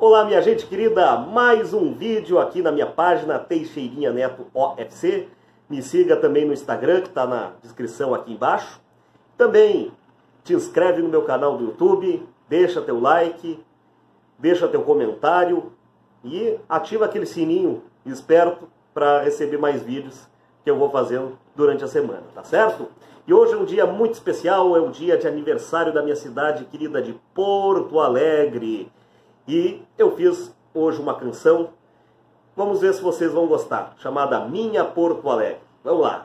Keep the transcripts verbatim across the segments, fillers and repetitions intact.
Olá, minha gente querida, mais um vídeo aqui na minha página Teixeirinha Neto O F C. Me siga também no Instagram, que está na descrição aqui embaixo. Também te inscreve no meu canal do YouTube, deixa teu like, deixa teu comentário e ativa aquele sininho esperto para receber mais vídeos que eu vou fazendo durante a semana, tá certo? E hoje é um dia muito especial, é o dia de aniversário da minha cidade querida de Porto Alegre. E eu fiz hoje uma canção, vamos ver se vocês vão gostar, chamada Minha Porto Alegre. Vamos lá!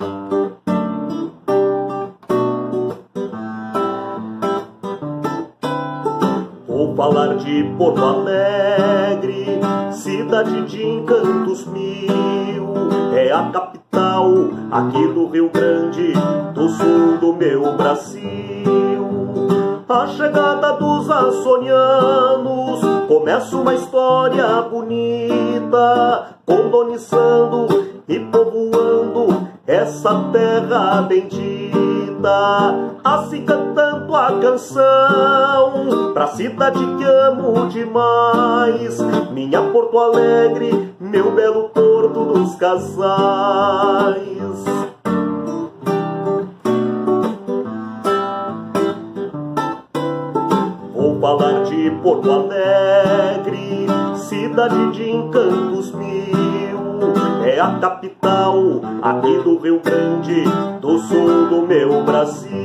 Vou falar de Porto Alegre, cidade de encantos mil. É a capital aqui do Rio Grande do Sul do meu Brasil. A chegada dos açorianos começa uma história bonita, colonizando e povoando essa terra bendita. Assim cantando a canção pra cidade que amo demais, minha Porto Alegre, meu belo porto dos casais. Vou falar de Porto Alegre, cidade de encantos mil. É a capital aqui do Rio Grande do Sul do meu Brasil.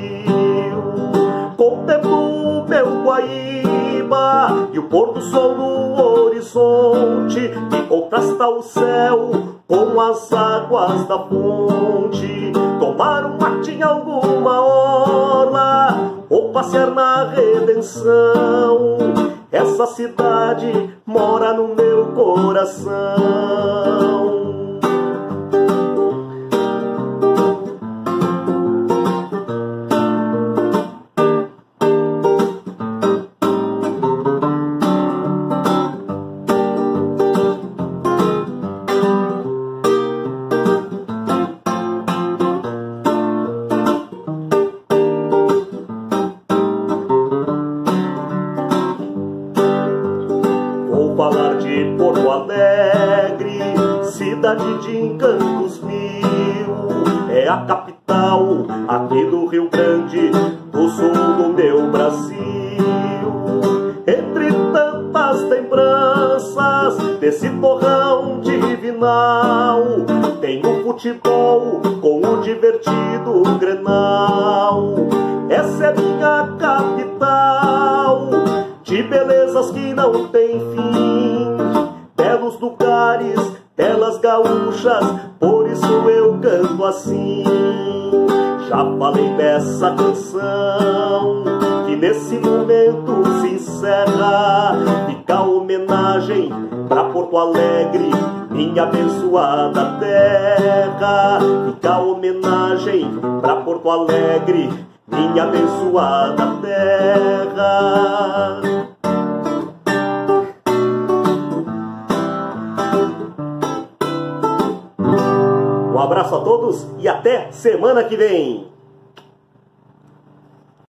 Contemplo meu Guaíba e o pôr do sol no horizonte, que contrasta o céu com as águas da fonte. Tomar um mate em alguma orla ou passear na Redenção, essa cidade mora no meu coração. Vou falar de Porto Alegre, cidade de encantos mil. É a capital aqui do Rio Grande do Sul do meu Brasil. Entre tantas lembranças desse torrão divinal, tem o futebol com o divertido Grenal. Essa é minha capital, de belezas que não tem fim, belos lugares, belas gaúchas, por isso eu canto assim. Já falei dessa canção, que nesse momento se encerra. Fica a homenagem pra Porto Alegre, minha abençoada terra. Fica a homenagem pra Porto Alegre, minha abençoada terra. Um abraço a todos e até semana que vem!